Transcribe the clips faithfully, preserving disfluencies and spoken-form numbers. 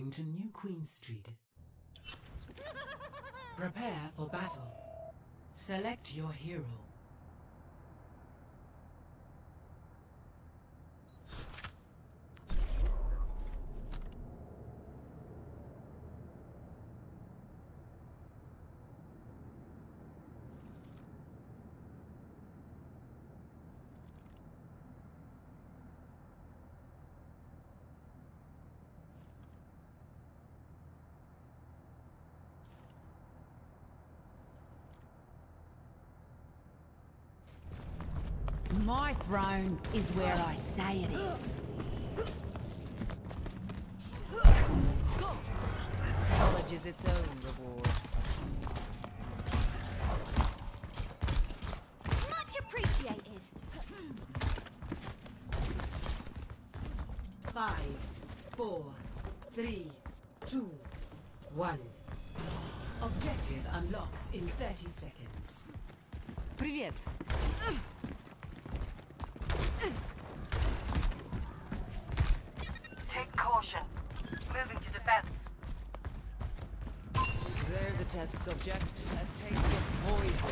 Returning to New Queen Street. Prepare for battle. Select your hero. My throne is where I say it is. Knowledge is its own reward. Much appreciated. Five, four, three, two, one. Objective unlocks in thirty seconds. Привет! Take caution. Moving to defense. There's a test subject. A taste of poison.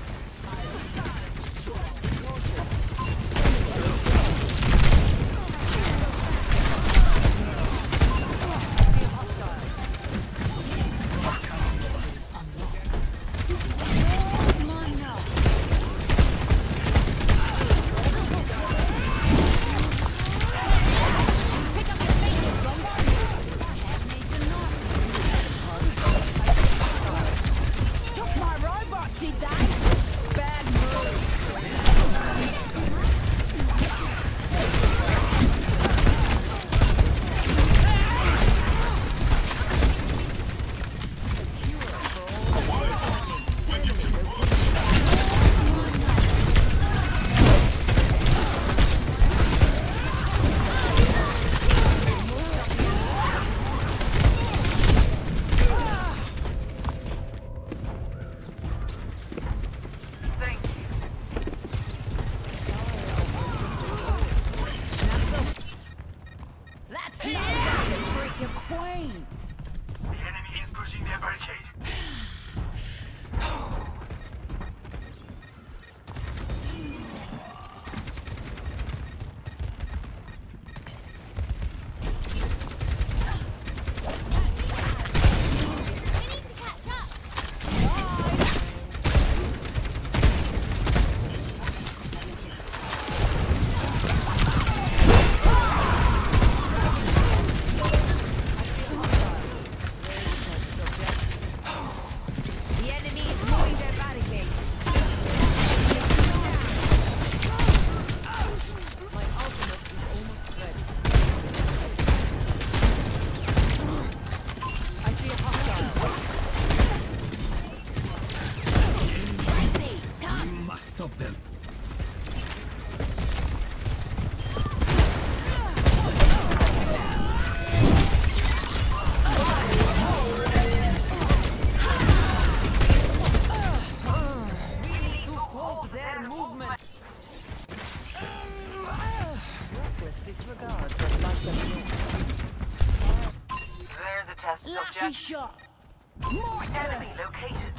Lucky shot! More enemy located.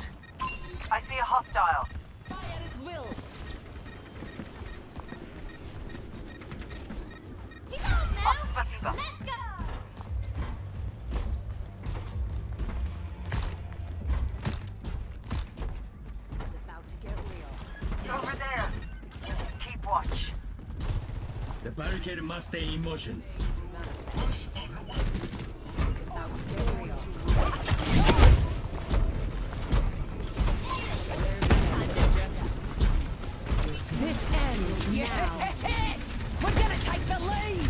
I see a hostile. Fire at will! He's on now! Up, spasiba. Let's go! It's about to get real. Over there. Keep watch. The barricade must stay in motion. It's about to get real. This ends now. Yes! We're gonna take the lead!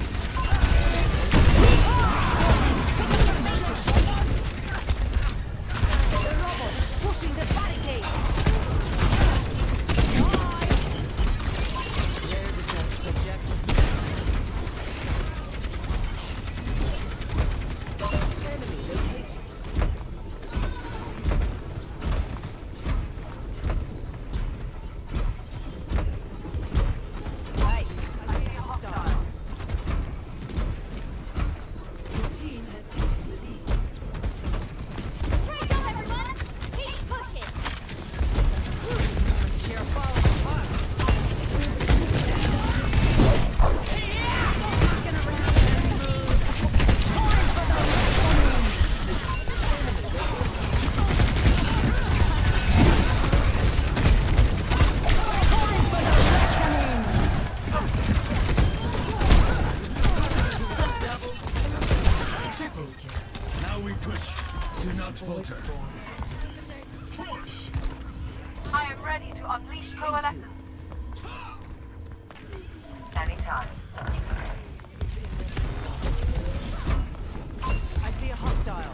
The robot is pushing the barricade! There's a test subject. push. Do not falter. I am ready to unleash coalescence. Anytime. I see a hostile.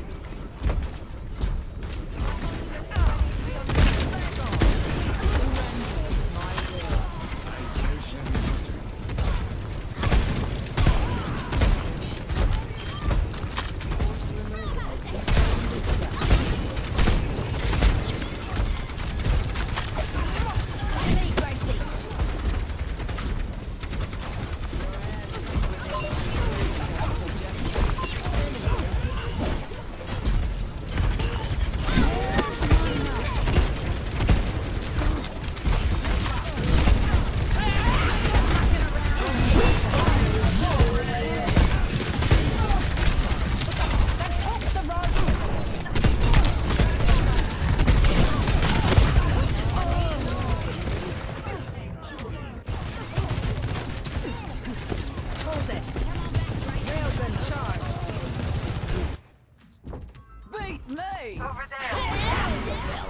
Over there.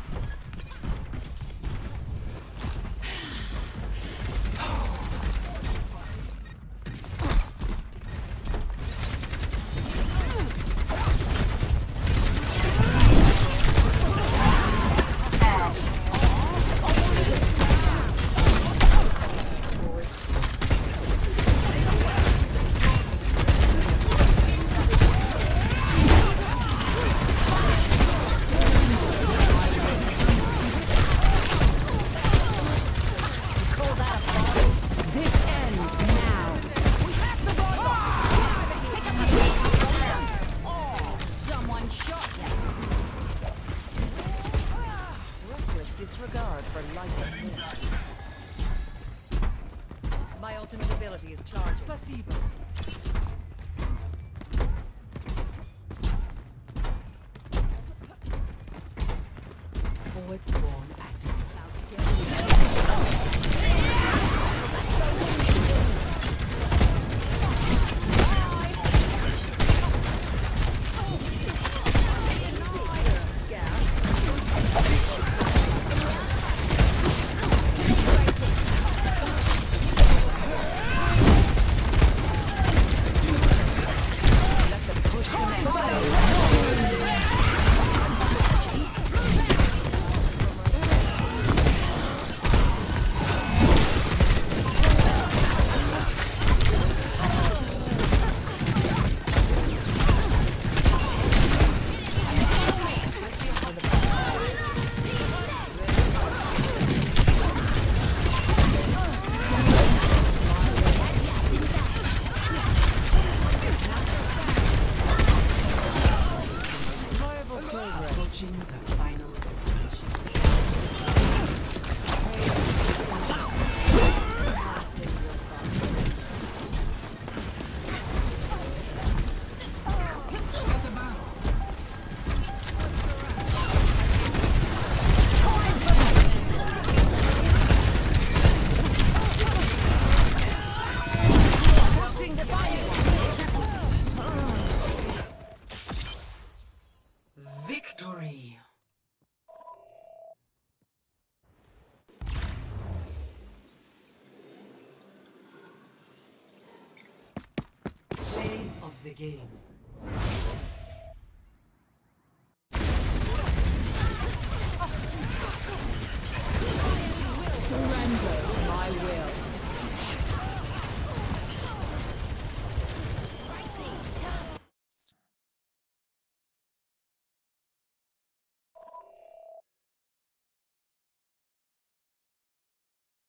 Disregard for life and limb. My ultimate ability is charged. Spasibo. Forward spawn active. Approaching the final destination. Victory! Play of the game.